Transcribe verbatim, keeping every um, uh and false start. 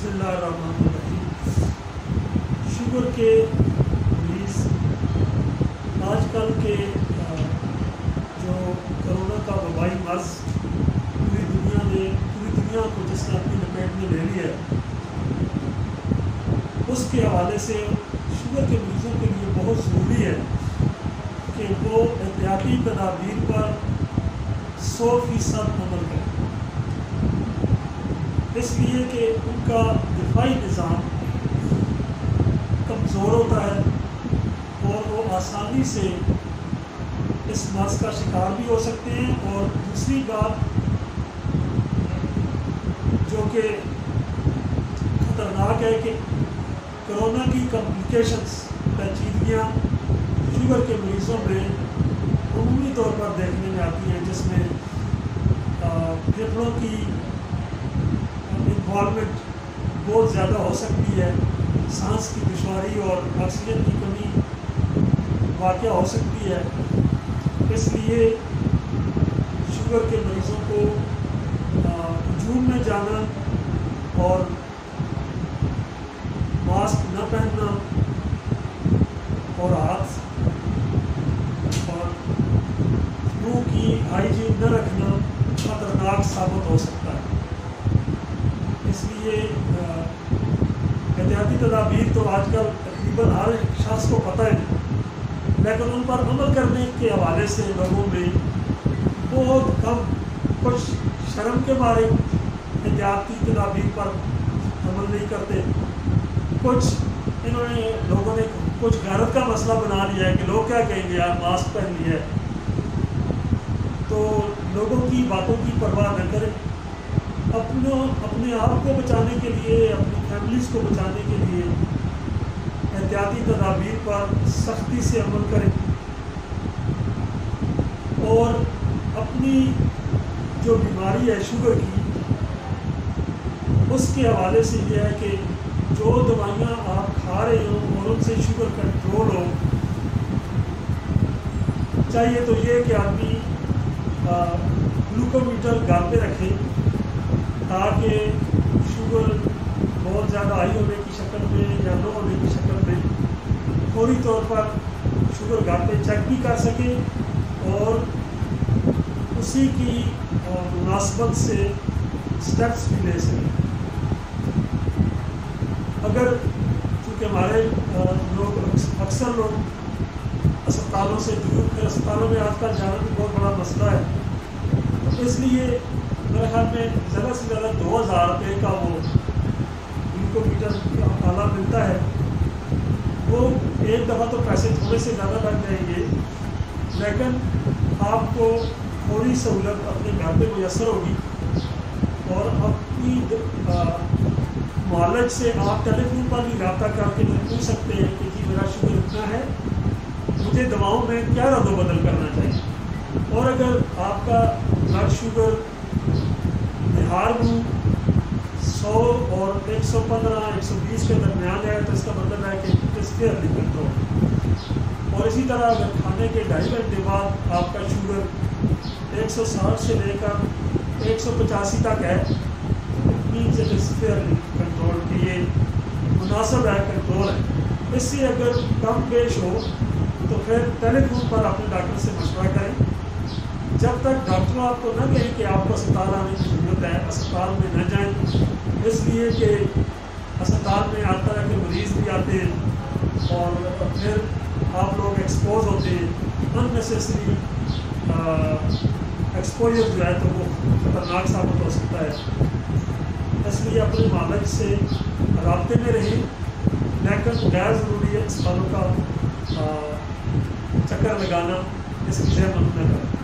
बिस्मिल्लाहिर्रहमानिर्रहीम। शुगर के मरीज़ आजकल के जो कोरोना का वबाई मर्ज़ पूरी दुनिया में पूरी दुनिया को जिसने अपनी लपेट में ले लिया है, उसके हवाले से शुगर के मरीज़ों के लिए बहुत ज़रूरी है कि वो एहतियाती तदाबीर पर सौ फीसद अमल करें, इसलिए कि उनका दिफाई निज़ाम कमज़ोर होता है और वो आसानी से इस मर्ज़ का शिकार भी हो सकते हैं। और दूसरी बात जो कि ख़तरनाक है कि कोरोना की कॉम्प्लिकेशंस पेचीदगियाँ शुगर के मरीज़ों में अमूमी तौर पर देखने में आती हैं, जिसमें फेफड़ों की इन्वॉल्वमेंट बहुत ज़्यादा हो सकती है, सांस की दुश्वारी और ऑक्सीजन की कमी वाक़या हो सकती है। इसलिए शुगर के मरीज़ों को हजूम में जाना और मास्क न पहनना और हाथ और मुँह की हाइजीन न रखना खतरनाक साबित हो सकता है। इसलिए एहतियाती तदाबीर तो आजकल तकरीबन हर शख्स को पता है, लेकिन उन पर अमल करने के हवाले से लोगों में बहुत कम, कुछ शर्म के मारे एहतियाती तदाबीर पर अमल नहीं करते, कुछ इन्होंने लोगों ने कुछ गैरत का मसला बना लिया है कि लोग क्या कहेंगे, यार मास्क पहन लिया है। तो लोगों की बातों की परवाह न करें, अपने अपने आप को बचाने के लिए, अपनी फैमिलीज़ को बचाने के लिए एहतियाती तदाबीर पर सख्ती से अमल करें। और अपनी जो बीमारी है शुगर की, उसके हवाले से ये है कि जो दवाइयाँ आप खा रहे हो और उनसे शुगर कंट्रोल हो, चाहिए तो ये कि आदमी ग्लूकोमीटर घर पे रखे ताकि शुगर बहुत ज़्यादा हाई होने की शक्ल में या लो होने की शक्ल में फौरी तौर पर शुगर घर पे चेक भी कर सके और उसी की मुनासबत से स्टेप्स भी ले सके। अगर चूँकि हमारे लोग अक्सर लोग अस्पतालों से दूर, अस्पतालों में आजकल जाना भी बहुत बड़ा मसला है, तो इसलिए मेरे ख्याल में ज़्यादा से ज़्यादा दो हज़ार रुपये का वो ग्लूकोमीटर का आला मिलता है। वो एक दफ़ा तो पैसे थोड़े से ज़्यादा लग जाएंगे, लेकिन आपको थोड़ी सहूलत अपने घर पे मुयसर होगी और अपनी मुआलज से आप टेलीफोन पर भी रब्ता करके पूछ सकते हैं कि जी मेरा शुगर इतना है, मुझे दवाओं में क्या रद्द-ओ-बदल करना चाहिए। और अगर आपका ब्लड शुगर बिहार में सौ और एक सौ पंद्रह एक सौ बीस के दरमियान है, तो इसका मतलब है कि इस फेयरली कंट्रोल। और इसी तरह अगर खाने के ढाई घंटे बाद आपका शुगर एक सौ साठ से लेकर एक सौ पचासी तक है, means it is fairly control, कि ये मुनासिब है, कंट्रोल है। इससे अगर कम पेश हो तो फिर टेलीफोन पर अपने डॉक्टर से मशवरा करें। जब तक डॉक्टर आपको न कहें कि आपको अस्पताल आने की ज़रूरत है, अस्पताल में न जाएं, इसलिए कि अस्पताल में हर तरह के मरीज़ भी आते हैं और फिर आप लोग एक्सपोज होते हैं, अननेसेसरी एक्सपोजर जो है तो वो खतरनाक साबित हो सकता है। इसलिए अपने मालिक से राब्ते में रहें, लेकिन गैर ज़रूरी है अस्पतालों का चक्कर लगाना इसकी जहमत न करें।